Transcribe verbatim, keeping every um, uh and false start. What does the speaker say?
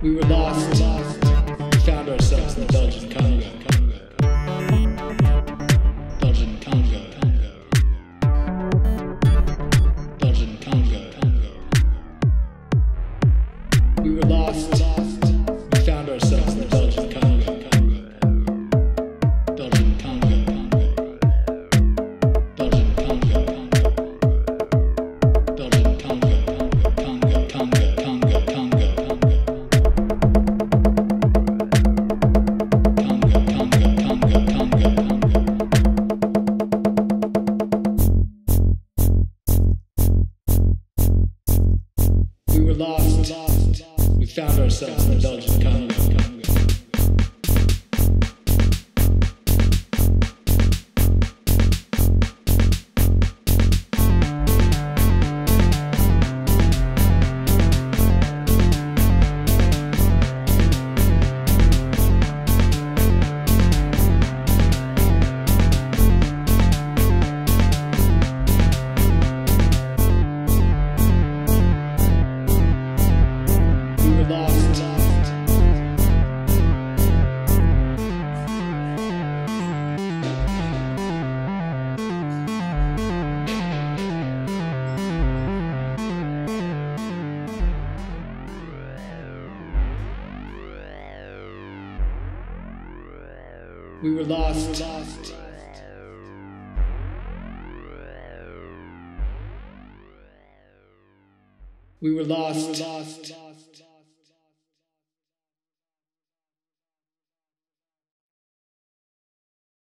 We were lost, lost. We found ourselves in the Belgian Congo. Belgian Congo. Belgian Congo. We were lost, lost. We found ourselves in the Belgian Congo. Belgian Congo. Belgian Congo. Belgian Congo. Congo. Congo. Congo. Congo. We were lost, lost. We found ourselves in the Belgian Congo. We were lost, lost. We were lost, lost.